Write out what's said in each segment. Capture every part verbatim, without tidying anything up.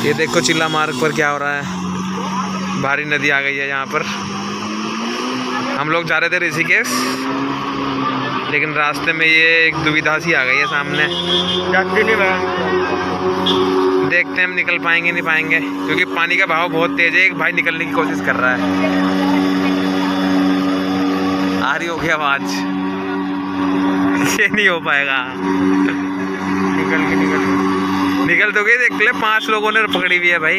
ये देखो चिल्ला मार्ग पर क्या हो रहा है, भारी नदी आ गई है यहाँ पर। हम लोग जा रहे थे ऋषिकेश, लेकिन रास्ते में ये एक दुविधा सी आ गई है सामने। देखते हैं हम निकल पाएंगे नहीं पाएंगे, क्योंकि पानी का बहाव बहुत तेज है। एक भाई निकलने की कोशिश कर रहा है। आ रही होगी आवाज, ये नहीं हो पाएगा। निकल के निकल निकल तो गई, देख ले पांच लोगों ने पकड़ी हुई है भाई।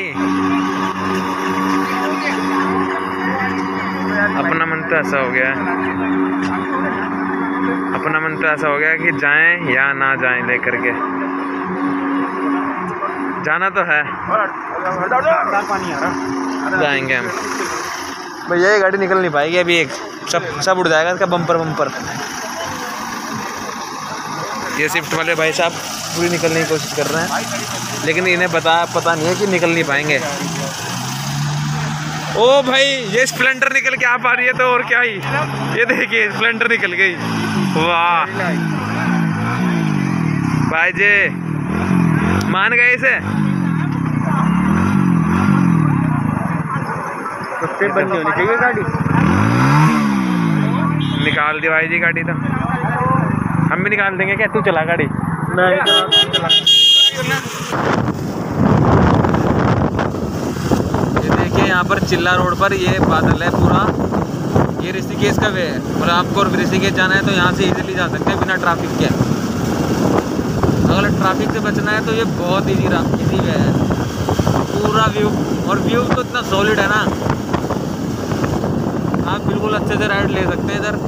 अपना मन तो ऐसा हो गया है, अपना मन तो ऐसा हो गया कि जाएं या ना जाएं लेकर के। जाना तो है, जाएंगे हम। भैया ये गाड़ी निकल नहीं पाएगी अभी, एक सब सब उड़ जाएगा इसका बम्पर बम्पर। ये शिफ्ट वाले भाई साहब पूरी निकलने की कोशिश कर रहे हैं, लेकिन इन्हें पता पता नहीं है कि निकल नहीं पाएंगे। ओ भाई ये स्प्लेंडर निकल के आ पा रही है तो और क्या ही। ये देखिए स्प्लेंडर निकल गई, वाह भाई जी मान गए इसे। तो बंद होनी चाहिए गाड़ी, निकाल दी भाई जी गाड़ी। तो हम भी निकाल देंगे क्या, तू चला गाड़ी। नहीं चला। ये देखिए यहाँ पर चिल्ला रोड पर ये बादल है पूरा, ये ऋषिकेश का वे है। और आपको ऋषिकेश जाना है तो यहाँ से इजीली जा सकते हैं बिना ट्रैफिक के। अगर ट्रैफिक से बचना है तो ये बहुत इजी इजी वे है। पूरा व्यू, और व्यू तो इतना सॉलिड है ना, आप बिल्कुल अच्छे से राइड ले सकते हैं इधर,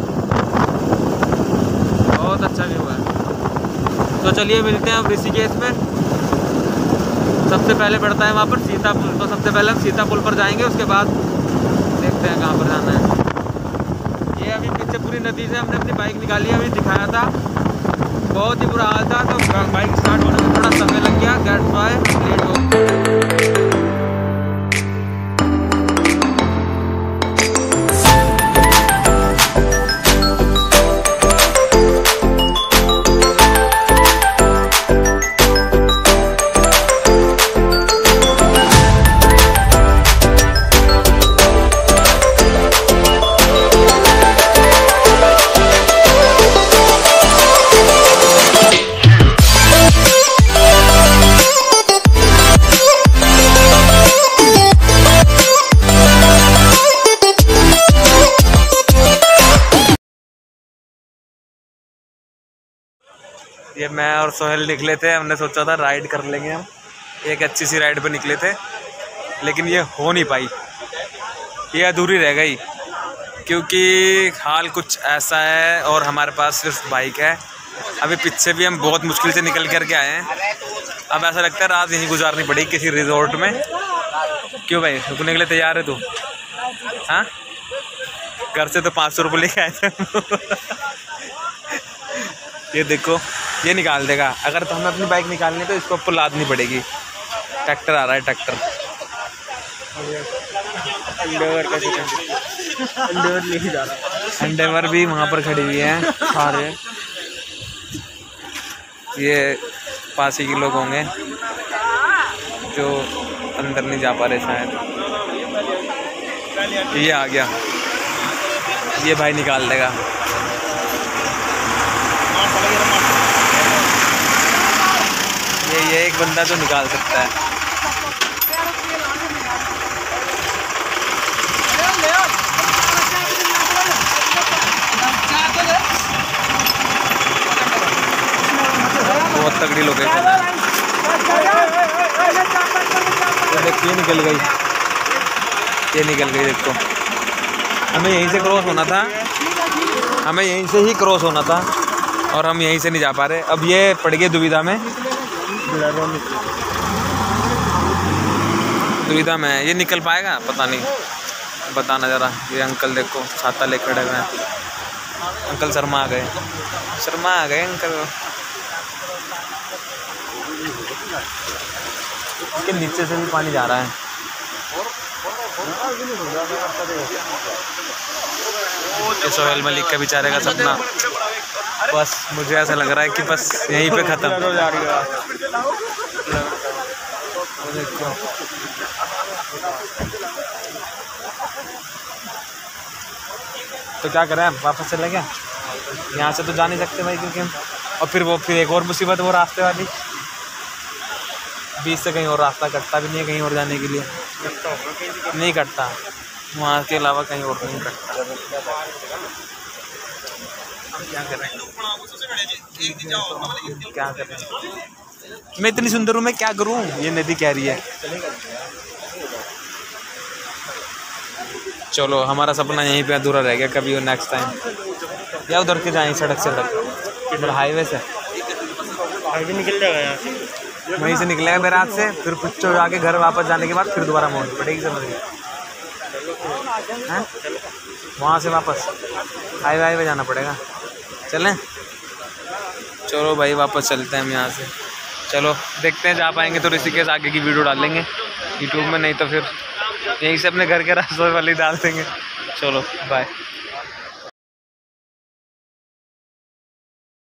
बहुत अच्छा व्यू है। तो चलिए मिलते हैं अब ऋषिकेश में। सबसे पहले पड़ता है वहाँ पर सीतापुल, तो सबसे पहले हम सीतापुल पर जाएंगे, उसके बाद देखते हैं कहाँ पर जाना है। ये अभी पीछे पूरी नदी से हमने अपनी बाइक निकाली, अभी दिखाया था, बहुत ही बुरा हाल था। तो बाइक स्टार्ट होने में थोड़ा समय लग गया, दैट्स व्हाई लेट हो। ये मैं और सोहेल निकले थे, हमने सोचा था राइड कर लेंगे हम, एक अच्छी सी राइड पे निकले थे, लेकिन ये हो नहीं पाई, ये अधूरी रह गई, क्योंकि हाल कुछ ऐसा है और हमारे पास सिर्फ बाइक है। अभी पीछे भी हम बहुत मुश्किल से निकल करके आए हैं। अब ऐसा लगता है रात यहीं गुजारनी पड़ेगी किसी रिजॉर्ट में। क्यों भाई, रुकने के लिए तैयार है तू? हाँ, घर से तो पाँच सौ रुपये लेके आए थे। ये देखो ये निकाल देगा। अगर तो हमें अपनी बाइक निकालनी है तो इसको ऊपर लादनी पड़ेगी। ट्रैक्टर आ रहा है, ट्रैक्टर। एंडेवर एंडेवर लेके जा रहा है। एंडेवर भी वहाँ पर खड़ी हुई है सारे, ये पास ही के लोग होंगे जो अंदर नहीं जा पा रहे शायद। ये आ गया, ये भाई निकाल देगा। ये ये एक बंदा तो निकाल सकता है। बहुत तगड़ी लोकेशन है। ये देखिए निकल गई, ये निकल गई। देखो हमें यहीं से क्रॉस होना था, हमें यहीं से ही क्रॉस होना था और हम यहीं से नहीं जा पा रहे। अब ये पड़ गए दुविधा में, दुविधा में। ये निकल पाएगा पता नहीं, बताना ज़रा। ये अंकल देखो छाता ले खड़े हुए हैं। अंकल शर्मा आ गए, शर्मा आ गए अंकल। इसके नीचे से भी पानी जा रहा है। ये सोहेल मलिक का बेचारे का सपना, बस मुझे ऐसा लग रहा है कि बस यहीं पे ख़त्म। देखो तो क्या करें, वापस चले गए। यहाँ से तो जा नहीं सकते भाई, क्योंकि और फिर वो फिर एक और मुसीबत वो रास्ते वाली, बीच से कहीं और रास्ता कटता भी नहीं है कहीं और जाने के लिए, नहीं कटता वहाँ के अलावा कहीं और नहीं कटता। क्या करें क्या करें, मैं इतनी सुंदर हूँ, मैं क्या करूँ, ये नदी कह रही है। चलो हमारा सपना यहीं पे अधूरा रह गया, कभी वो नेक्स्ट टाइम या उधर के जाएं सड़क से तक, इधर हाईवे से हाईवे निकल जाएगा यहाँ से, वहीं से निकलेगा मेरे हाथ से, फिर कुछ जाके घर वापस जाने के बाद फिर दोबारा मोड़ पड़ेगी, समझ गए हैं, वहाँ से वापस हाईवे हाईवे जाना पड़ेगा। चलें, चलो भाई वापस चलते हैं हम यहाँ से। चलो देखते हैं, जा पाएंगे तो ऋषिकेश आगे की वीडियो डालेंगे यूट्यूब में, नहीं तो फिर यहीं से अपने घर के रास्ते वाले डाल देंगे। चलो बाय।